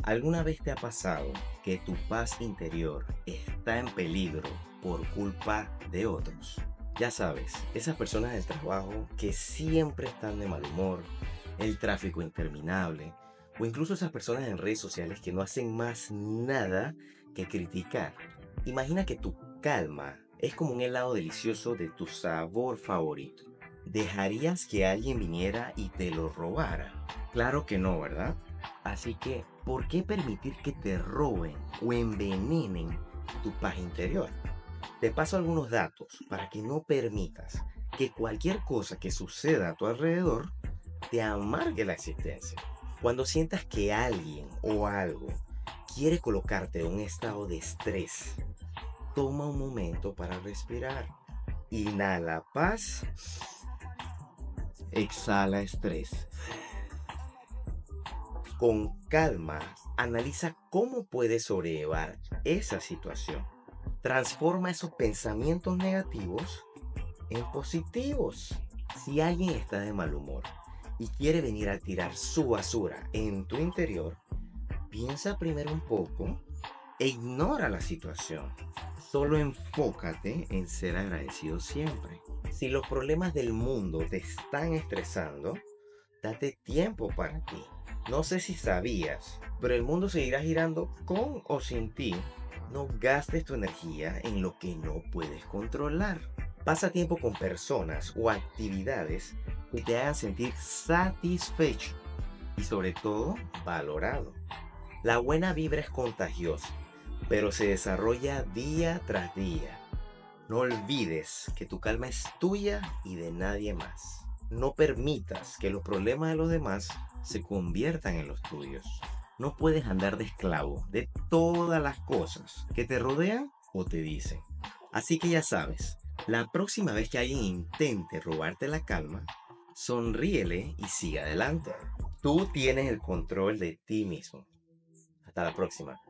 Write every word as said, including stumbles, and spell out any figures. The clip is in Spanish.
¿Alguna vez te ha pasado que tu paz interior está en peligro por culpa de otros? Ya sabes, esas personas del trabajo que siempre están de mal humor, el tráfico interminable, o incluso esas personas en redes sociales que no hacen más nada que criticar. Imagina que tu calma es como un helado delicioso de tu sabor favorito. ¿Dejarías que alguien viniera y te lo robara? Claro que no, ¿verdad? Así que, ¿por qué permitir que te roben o envenenen tu paz interior? Te paso algunos datos para que no permitas que cualquier cosa que suceda a tu alrededor te amargue la existencia. Cuando sientas que alguien o algo quiere colocarte en un estado de estrés, toma un momento para respirar. Inhala paz, exhala estrés. Con calma, analiza cómo puedes sobrellevar esa situación. Transforma esos pensamientos negativos en positivos. Si alguien está de mal humor y quiere venir a tirar su basura en tu interior, piensa primero un poco e ignora la situación. Solo enfócate en ser agradecido siempre. Si los problemas del mundo te están estresando, date tiempo para ti. No sé si sabías, pero el mundo seguirá girando con o sin ti. No gastes tu energía en lo que no puedes controlar. Pasa tiempo con personas o actividades que te hagan sentir satisfecho y sobre todo valorado. La buena vibra es contagiosa, pero se desarrolla día tras día. No olvides que tu calma es tuya y de nadie más. No permitas que los problemas de los demás se conviertan en los tuyos. No puedes andar de esclavo de todas las cosas que te rodean o te dicen. Así que ya sabes, la próxima vez que alguien intente robarte la calma, sonríele y sigue adelante. Tú tienes el control de ti mismo. Hasta la próxima.